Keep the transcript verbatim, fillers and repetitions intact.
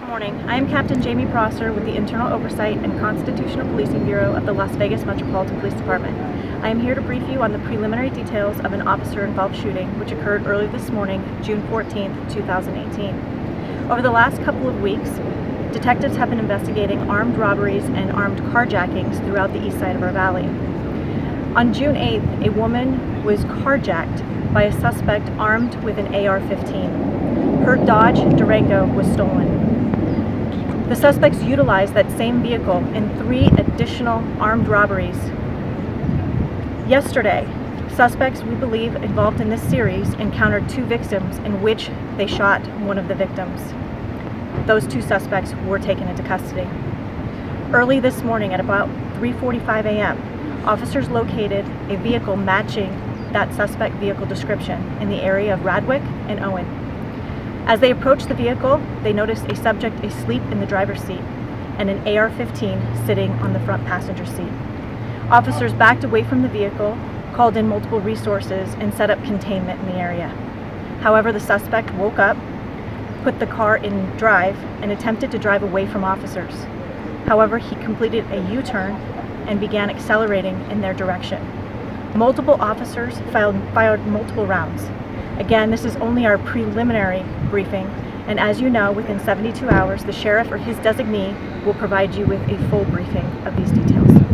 morning. I am Captain Jamie Prosser with the Internal Oversight and Constitutional Policing Bureau of the Las Vegas Metropolitan Police Department. I am here to brief you on the preliminary details of an officer-involved shooting which occurred early this morning, June fourteenth, two thousand eighteen. Over the last couple of weeks, detectives have been investigating armed robberies and armed carjackings throughout the east side of our valley. On June eighth, a woman was carjacked by a suspect armed with an A R fifteen. Her Dodge Durango was stolen. The suspects utilized that same vehicle in three additional armed robberies. Yesterday, suspects we believe involved in this series encountered two victims in which they shot one of the victims. Those two suspects were taken into custody. Early this morning at about three forty-five a m, officers located a vehicle matching that suspect vehicle description in the area of Radwick and Owens. As they approached the vehicle, they noticed a subject asleep in the driver's seat and an A R fifteen sitting on the front passenger seat. Officers backed away from the vehicle, called in multiple resources, and set up containment in the area. However, the suspect woke up, put the car in drive, and attempted to drive away from officers. However, he completed a U-turn and began accelerating in their direction. Multiple officers fired, fired multiple rounds. Again, this is only our preliminary briefing, and as you know, within seventy-two hours, the sheriff or his designee will provide you with a full briefing of these details.